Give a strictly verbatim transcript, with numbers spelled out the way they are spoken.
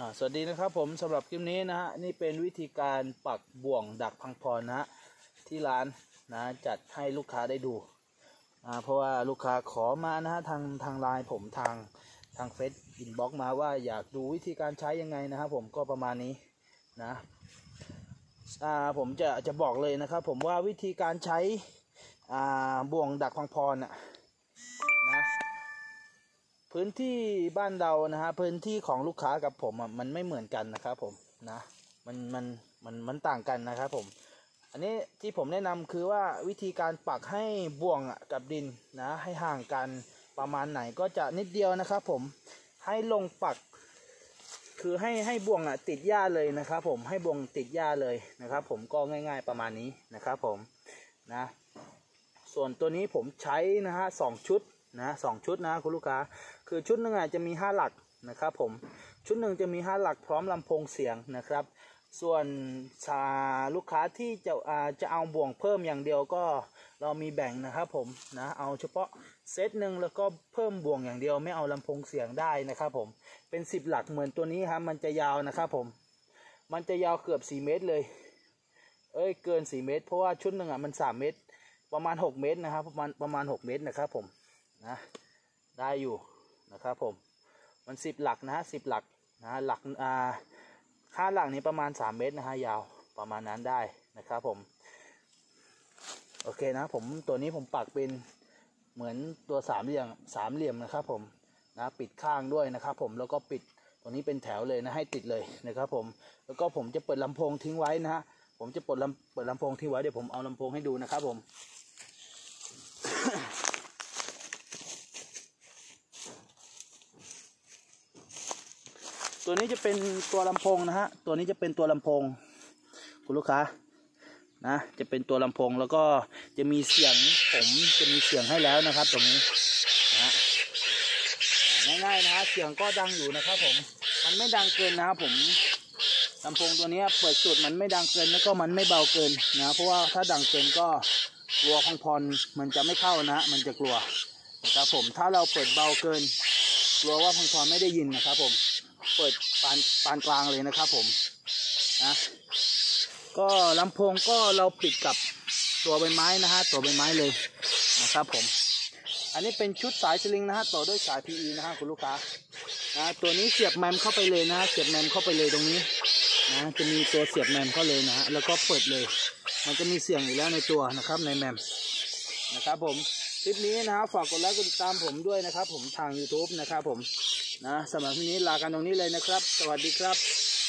สวัสดีนะครับผมสำหรับคลิปนี้นะฮะนี่เป็นวิธีการปักบ่วงดักพังพรนะฮะที่ร้านนะจัดให้ลูกค้าได้ดูนะเพราะว่าลูกค้าขอมานะฮะทางทางไลน์ผมทางทางเฟซอินบ็อกซ์มาว่าอยากดูวิธีการใช้ยังไงนะครับผมก็ประมาณนี้นะอ่าผมจะจะบอกเลยนะครับผมว่าวิธีการใช้อ่าบ่วงดักพังพรนะนะพื้นที่บ้านเรานะฮะพื้นที่ของลูกค้ากับผมอ่ะมันไม่เหมือนกันนะครับผมนะมันมันมันมันต่างกันนะครับผมอันนี้ที่ผมแนะนำคือว่าวิธีการปักให้บ่วงกับดินนะให้ห่างกันประมาณไหนก็จะนิดเดียวนะครับผมให้ลงปักคือให้ให้บ่วงอ่ะติดหญ้าเลยนะครับผมให้บ่วงติดหญ้าเลยนะครับผมก็ง่ายๆประมาณนี้นะครับผมนะส่วนตัวนี้ผมใช้นะฮะสองชุดนะสองชุดนะคุณลูกค้าคือชุดหนึ่งจะมีห้าหลักนะครับผมชุดหนึ่งจะมีห้าหลักพร้อมลำโพงเสียงนะครับส่วนลูกค้าที่จะจะเอาบ่วงเพิ่มอย่างเดียวก็เรามีแบ่งนะครับผมนะเอาเฉพาะเซตหนึ่งแล้วก็เพิ่มบ่วงอย่างเดียวไม่เอาลำโพงเสียงได้นะครับผมเป็นสิบหลักเหมือนตัวนี้ครับมันจะยาวนะครับผมมันจะยาวเกือบสี่เมตรเลยเอ้ยเกินสี่เมตรเพราะว่าชุดหนึ่งอ่ะมันสามเมตรประมาณหกเมตรนะครับประมาณประมาณหกเมตรนะครับผมนะได้อยู่นะครับผมมันสิบหลักนะฮะสิบหลักนะหลักอ่าค่าหลักนี้ประมาณสามเมตรนะฮะยาวประมาณนั้นได้นะครับผมโอเคนะผมตัวนี้ผมปักเป็นเหมือนตัวสามเหลี่ยมสามเหลี่ยมนะครับผมนะปิดข้างด้วยนะครับผมแล้วก็ปิดตัวนี้เป็นแถวเลยนะให้ติดเลยนะครับผมแล้วก็ผมจะเปิดลำโพงทิ้งไว้นะฮะผมจะเปิดลำเปิดลำโพงทิ้งไว้เดี๋ยวผมเอาลำโพงให้ดูนะครับผม ตัวนี้จะเป็นตัวลำโพงนะฮะตัวนี้จะเป็นตัวลำโพงคุณลูกค้านะจะเป็นตัวลำโพงแล้วก็จะมีเสียงผมจะมีเสียงให้แล้วนะครับตรงนี้นะฮะง่ายๆนะฮะเสียงก็ดังอยู่นะครับผมมันไม่ดังเกินนะครับผมลำโพงตัวนี้เปิดสุดมันไม่ดังเกินแล้วก็มันไม่เบาเกินนะเพราะว่าถ้าดังเกินก็กลัวพังพรมันจะไม่เข้านะมันจะกลัวนะครับผมถ้าเราเปิดเบาเกินกลัวว่าพังพรไม่ได้ยินนะครับผมเปิดปานปานกลางเลยนะครับผมนะก็ลำโพงก็เราปิดกับตัวใบไม้นะฮะตัวใบไม้เลยนะครับผมอันนี้เป็นชุดสายสลิงนะฮะต่อด้วยสาย พี อี นะฮะคุณลูกค้านะตัวนี้เสียบแมมเข้าไปเลยนะเสียบแมมเข้าไปเลยตรงนี้นะจะมีตัวเสียบแมมเข้าเลยนะฮะแล้วก็เปิดเลยมันจะมีเสียงอยู่แล้วในตัวนะครับในแมมนะครับผมคลิปนี้นะฮะฝากกดไลค์กดติดตามผมด้วยนะครับผมทาง ยูทูบ นะครับผมนะสำหรับวันนี้ลากันตรงนี้เลยนะครับสวัสดีครับ